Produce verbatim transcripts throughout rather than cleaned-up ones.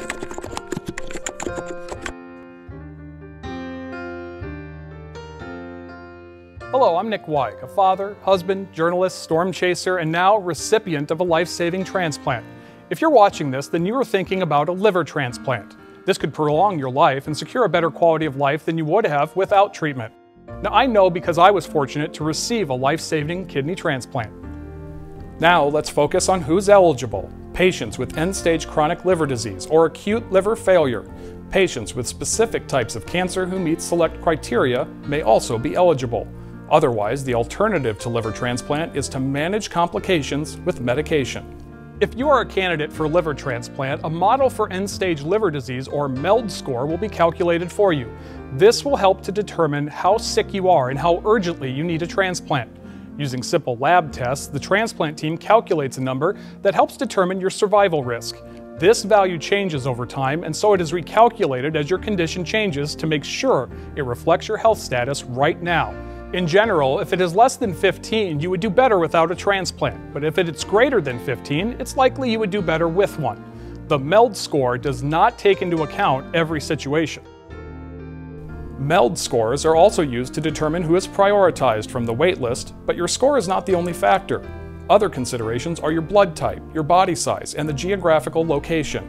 Hello, I'm Nick Weig, a father, husband, journalist, storm chaser, and now recipient of a life-saving transplant. If you're watching this, then you are thinking about a liver transplant. This could prolong your life and secure a better quality of life than you would have without treatment. Now, I know because I was fortunate to receive a life-saving kidney transplant. Now, let's focus on who's eligible. Patients with end-stage chronic liver disease or acute liver failure. Patients with specific types of cancer who meet select criteria may also be eligible. Otherwise, the alternative to liver transplant is to manage complications with medication. If you are a candidate for liver transplant, a model for end-stage liver disease, or MELD score, will be calculated for you. This will help to determine how sick you are and how urgently you need a transplant. Using simple lab tests, the transplant team calculates a number that helps determine your survival risk. This value changes over time, and so it is recalculated as your condition changes to make sure it reflects your health status right now. In general, if it is less than fifteen, you would do better without a transplant, but if it's greater than fifteen, it's likely you would do better with one. The MELD score does not take into account every situation. MELD scores are also used to determine who is prioritized from the wait list, but your score is not the only factor. Other considerations are your blood type, your body size, and the geographical location.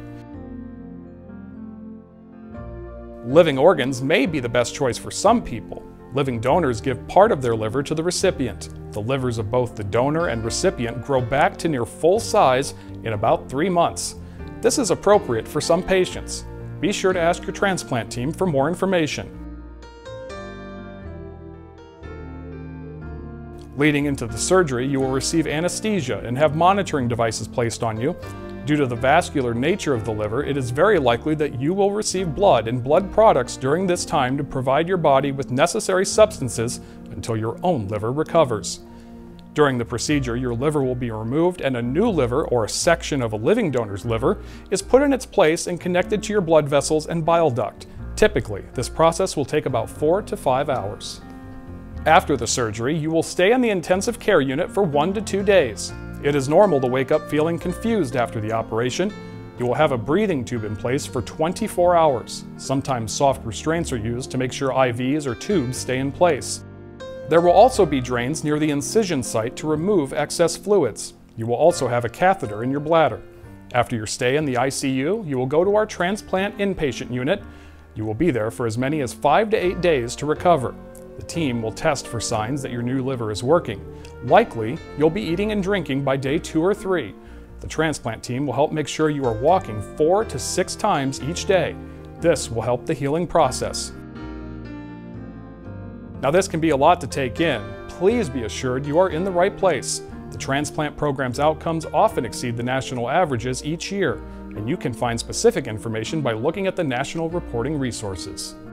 Living organs may be the best choice for some people. Living donors give part of their liver to the recipient. The livers of both the donor and recipient grow back to near full size in about three months. This is appropriate for some patients. Be sure to ask your transplant team for more information. Leading into the surgery, you will receive anesthesia and have monitoring devices placed on you. Due to the vascular nature of the liver, it is very likely that you will receive blood and blood products during this time to provide your body with necessary substances until your own liver recovers. During the procedure, your liver will be removed and a new liver, or a section of a living donor's liver, is put in its place and connected to your blood vessels and bile duct. Typically, this process will take about four to five hours. After the surgery, you will stay in the intensive care unit for one to two days. It is normal to wake up feeling confused after the operation. You will have a breathing tube in place for twenty-four hours. Sometimes soft restraints are used to make sure I Vs or tubes stay in place. There will also be drains near the incision site to remove excess fluids. You will also have a catheter in your bladder. After your stay in the I C U, you will go to our transplant inpatient unit. You will be there for as many as five to eight days to recover. The team will test for signs that your new liver is working. Likely, you'll be eating and drinking by day two or three. The transplant team will help make sure you are walking four to six times each day. This will help the healing process. Now, this can be a lot to take in. Please be assured you are in the right place. The transplant program's outcomes often exceed the national averages each year, and you can find specific information by looking at the national reporting resources.